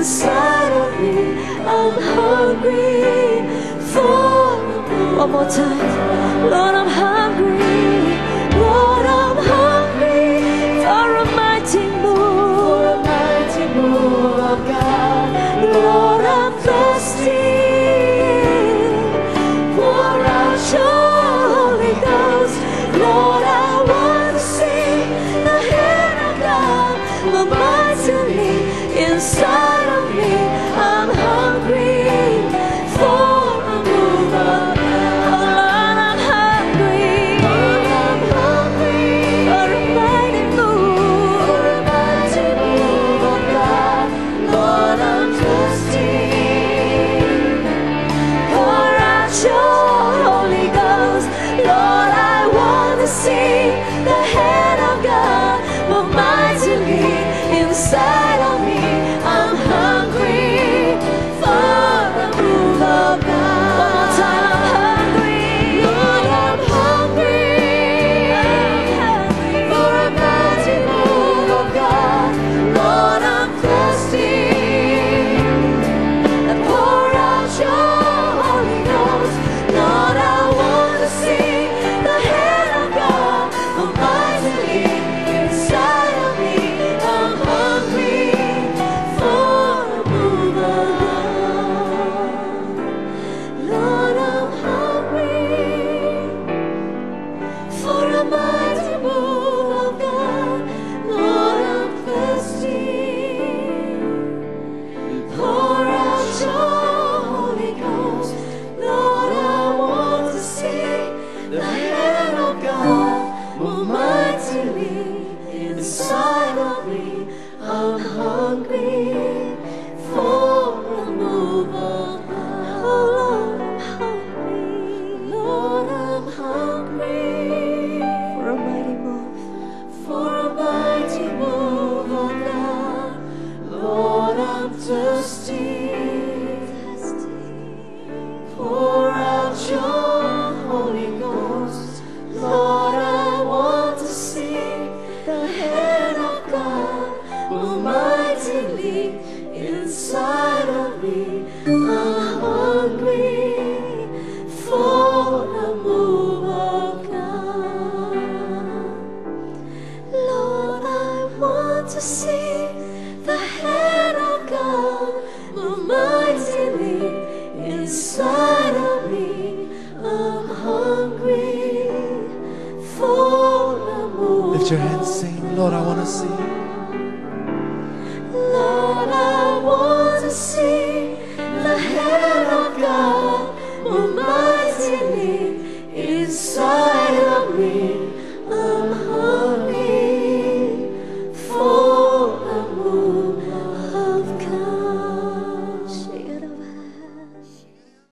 inside of me. I'm hungry for a move. One more time. Lord, I'm hungry. Lord, I'm hungry for a mighty move. For a mighty move of God. Lord, I'm thirsty. Pour out your Holy Ghost. Lord, I want to see the hand of God move mightily inside of me. I'm hungry for a move of God. Oh Lord, I'm hungry. Lord, I'm hungry for a mighty move. For a mighty move of God. Lord, I'm thirsty. Pour out your Holy Ghost. Lord, I want to see the hand of God move mightily inside of me. I'm hungry for a move of God. One more time, I'm hungry. Lord, I'm hungry. For a mighty move of God. Lord, I'm thirsty. And pour out your Holy Ghost. Lord, I want to see the hand of God move mightily inside of me. I'm hungry for a move of God. Lord, I'm hungry for a mighty move of God. Lord, I'm thirsty. Pour out your Holy Ghost. Lord, I want to see the hand of God move mightily inside of me. I'm hungry for a move of God. Oh Lord, I'm hungry. Lord, I'm hungry for a mighty move. For a mighty move of God. Lord, I'm thirsty. Pour out your Holy Ghost. Lord, I want to see the hand of God move mightily inside of me. I'm hungry for a move of God. Lord, I want to see the hand of God move mightily inside of me. I'm hungry for a move. Lift your hands, sing. Lord, I want to see.